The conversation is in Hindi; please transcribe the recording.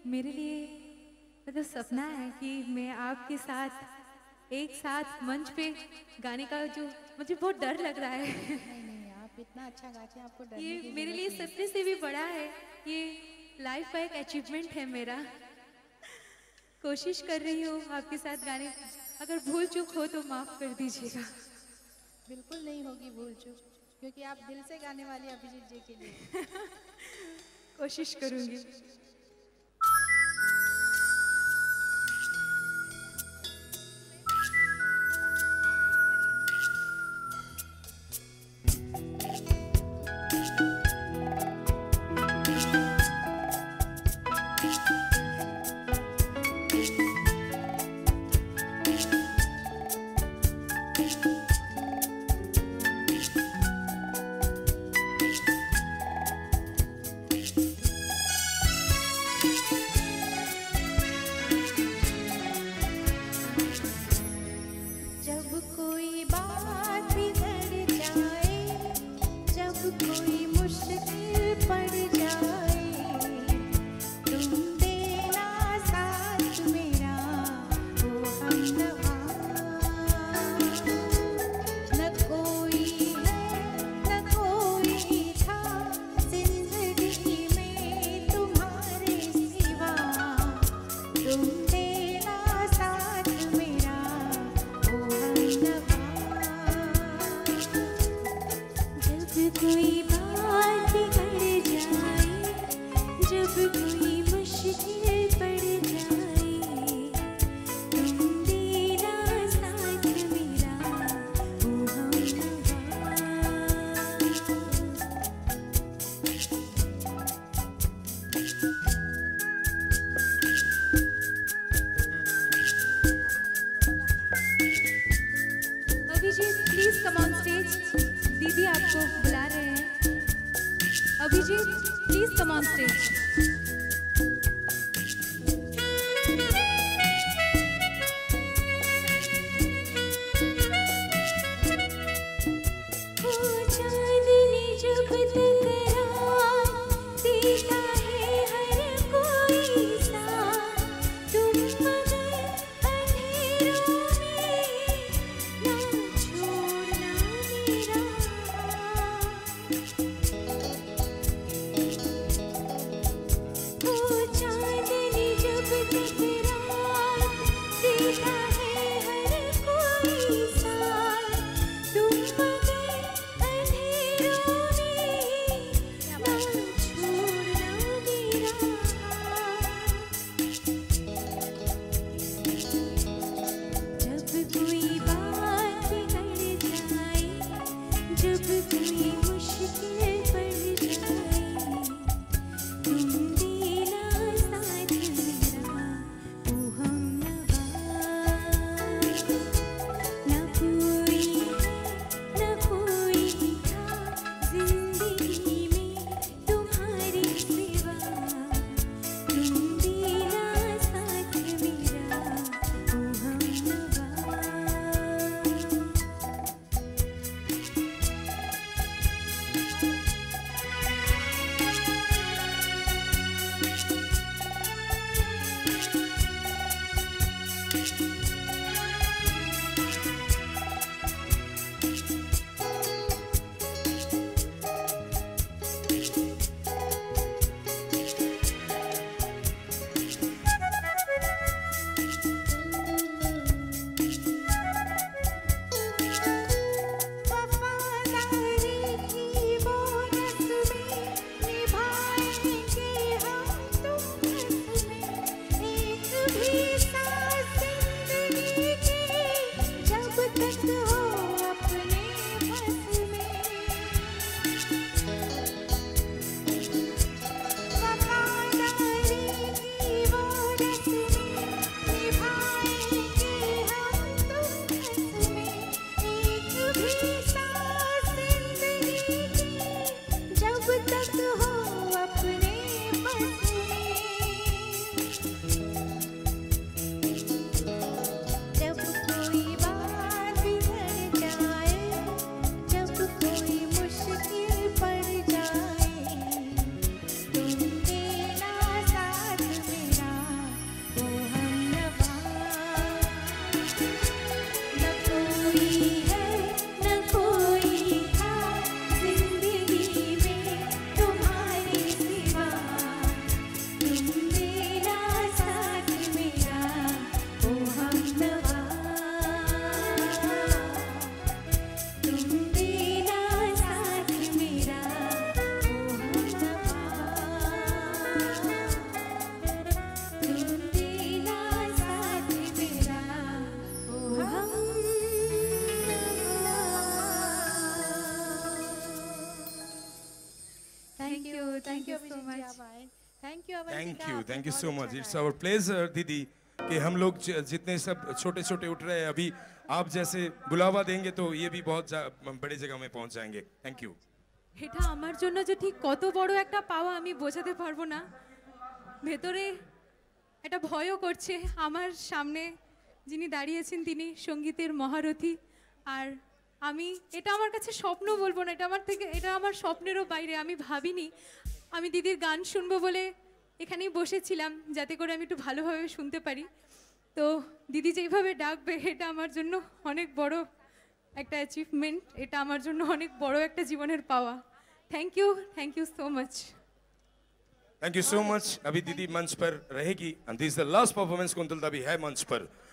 मेरे लिए मतलब सपना है कि मैं आपके साथ एक साथ मंच पे गाने का जो मुझे बहुत डर लग रहा है। नहीं नहीं, आप इतना अच्छा गाते हैं, आपको डरने ये की मेरे जरूरत लिए नहीं। सपने से भी बड़ा है। ये लाइफ का एक अचीवमेंट है मेरा। कोशिश कर रही हूँ आपके साथ गाने, अगर भूल चूक हो तो माफ कर दीजिएगा। बिल्कुल नहीं होगी भूल चूक, क्योंकि आप दिल से गाने वाले अभिजीत जी के लिए। कोशिश करूंगी। जब कोई बात बिगड़ जाए, जब कोई मुश्किल पड़ जाए, तुम देना साथ मेरा, ओ हमनवा। न कोई है न कोई था जिंदगी में तुम्हारे सिवा, तुम देना साथ मेरा, ओ हमनवा। जब कोई बात बिगड़ जाए, जब कोई मुश्किल पड़ जाए, तुम देना साथ मेरा, ओ हमनवा। Abhijeet please come on stage. दीदी आपको बुला रहे हैं। Abhijeet please come on stage. ओ चांदनी जब टकराए, देता है हर कोई साथ, तुम मगर अंधेरों में ना छोड़ना मेरा। ओ चांदनी जब टकराए, देता है हर कोई साथ, तुम मगर अंधेरों में ना छोड़ना मेरा। मेरा साथ मेरा ओ हमनवा, तुम मेरा साथ मेरा ओ हमनवा, तुम मेरा साथ मेरा ओ हमनवा। Thank you so Abhijeet ji, much. आप आए। Thank you thank you so much. It's our pleasure दीदी कि हम लोग जितने सब छोटे छोटे उठ रहे हैं अभी, आप जैसे बुलावा देंगे तो ये भी बहुत बड़े जगह में पहुंच जाएंगे। Thank you. এটা আমার জন্য যে ঠিক কত বড় একটা পাওয়া আমি বোঝাতে পারবো না। ভেতরে একটা ভয়ও করছে। আমার সামনে যিনি দাঁড়িয়েছেন তিনি সঙ্গীতের মহারথী, আর আমি এটা আমার কাছে স্বপ্ন বলবো না, এটা আমার স্বপ্নেরও বাইরে। আমি ভাবিনি আমি দিদির গান শুনবো বলে এখানেই বসেছিলাম যাতে করে আমি একটু ভালোভাবে শুনতে পারি। তো দিদি যেইভাবে ডাকবে এটা আমার জন্য অনেক বড় একটা অ্যাচিভমেন্ট, এটা আমার জন্য অনেক বড় একটা জীবনের পাওয়া। Thank you so much. Thank you so much. अभी दीदी मंच पर रहेगी and this is the last performance. Kuntal दा भी है मंच पर।